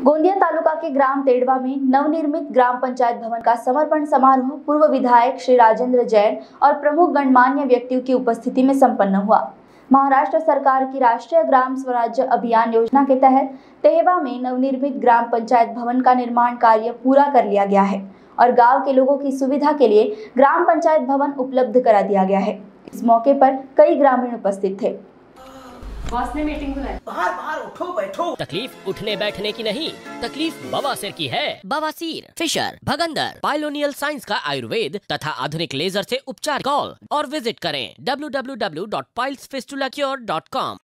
गोंदिया तालुका के ग्राम तेड़वा में नवनिर्मित ग्राम पंचायत भवन का समर्पण समारोह पूर्व विधायक श्री राजेंद्र जैन और प्रमुख गणमान्य व्यक्तियों की उपस्थिति में संपन्न हुआ। महाराष्ट्र सरकार की राष्ट्रीय ग्राम स्वराज्य अभियान योजना के तहत तेड़वा में नवनिर्मित ग्राम पंचायत भवन का निर्माण कार्य पूरा कर लिया गया है और गाँव के लोगों की सुविधा के लिए ग्राम पंचायत भवन उपलब्ध करा दिया गया है। इस मौके पर कई ग्रामीण उपस्थित थे। बॉस ने मीटिंग बुलाई। बाहर उठो बैठो। तकलीफ उठने बैठने की नहीं, तकलीफ बवासीर की है। बवासीर, फिशर, भगंदर, पाइलोनियल साइंस का आयुर्वेद तथा आधुनिक लेजर से उपचार। कॉल और विजिट करें www.pilesfistulacure.com।